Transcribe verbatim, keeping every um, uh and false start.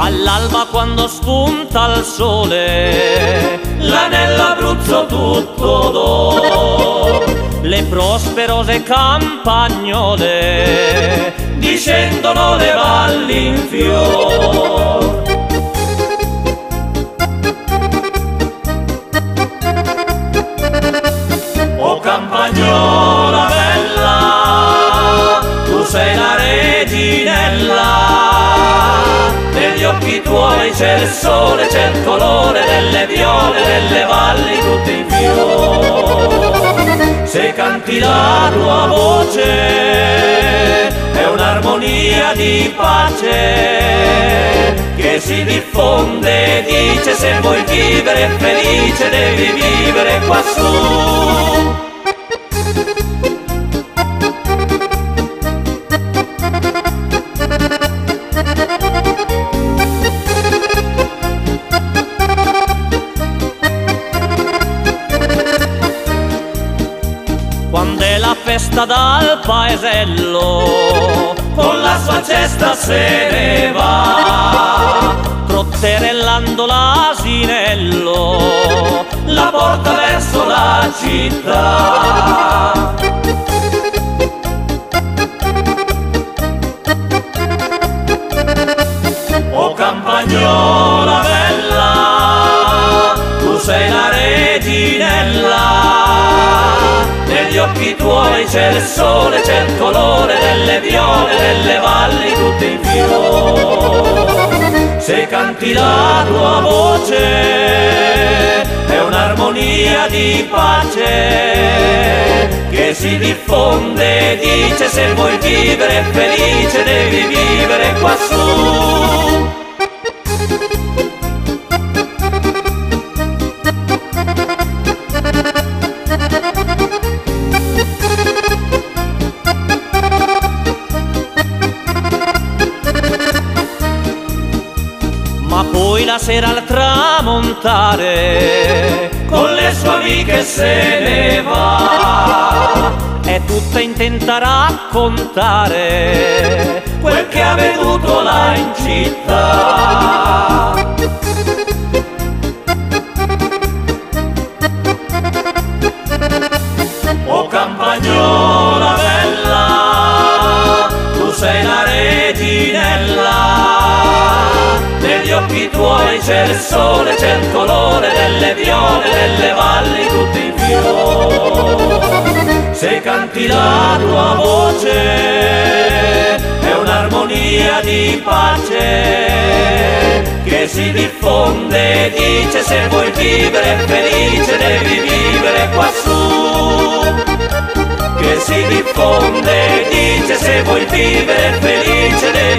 all'alba quando spunta il sole, là nell'Abruzzo tutto d'oro, le prosperose campagnole discendono le valli in fior. O campagnola bella, tu sei la reginella, negli occhi tuoi c'è il sole, c'è il colore delle viole, delle valli tutte in fiore. Se canti la tua voce è un'armonia di pace che si diffonde, dice se vuoi vivere felice devi vivere quassù. Quando è la festa dal paesello, con la sua cesta se ne va, trotterellando l'asinello, la porta verso la città. O campagnola bella, tu sei la reginella, negli occhi tuoi c'è il sole, c'è il colore delle viole, delle valli tutte in fiore. Se canti la tua voce è un'armonia di pace che si diffonde, dice se vuoi vivere felice devi vivere quassù. Ma poi la sera al tramontare con le sue amiche se ne va, è tutta intenta a raccontare quel che ha veduto là in città. O campagnola bella, tu sei la reginella, negli occhi tuoi c'è il sole, c'è il colore delle viole, delle valli tutte in fiore. Se canti la tua voce è un'armonia di pace che si diffonde, dice se vuoi vivere felice devi vivere quassù. Che si diffonde, dice se vuoi vivere felice devi